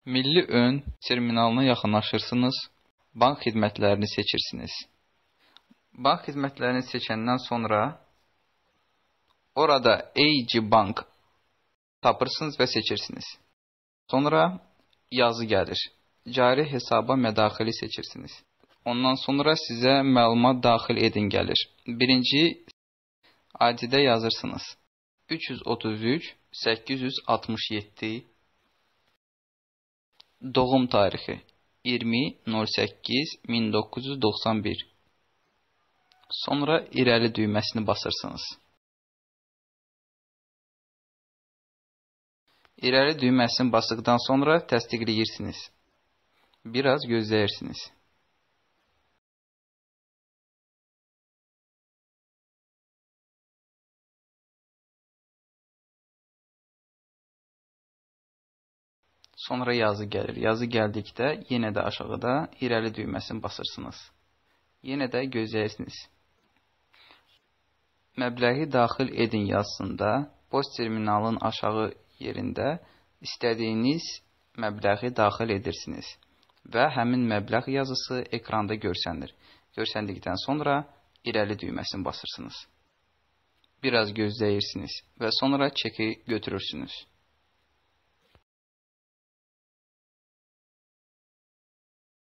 Milli ön terminalına yaxınlaşırsınız, bank xidmətlərini seçirsiniz. Bank xidmətlərini seçəndən sonra orada AG Bank tapırsınız və seçirsiniz. Sonra yazı gəlir. Cari hesaba mədaxili seçirsiniz. Ondan sonra sizə məlumat daxil edin gəlir. Birinci ID-də yazırsınız. 333 867 Doğum tarixi 20.08.1991. Sonra irəli düyməsini basırsınız. İrəli düyməsini basdıqdan sonra təsdiqləyirsiniz. Biraz gözləyirsiniz. Sonra yazı gəlir. Yazı gəldikdə yenə də aşağıda irəli düyməsini basırsınız. Yenə də gözləyirsiniz. Məbləği daxil edin yazısında post terminalın aşağı yerində istədiyiniz məbləği daxil edirsiniz və həmin məbləğ yazısı ekranda görsənir. Görsəndikdən sonra irəli düyməsini basırsınız. Biraz gözləyirsiniz və sonra çeki götürürsünüz.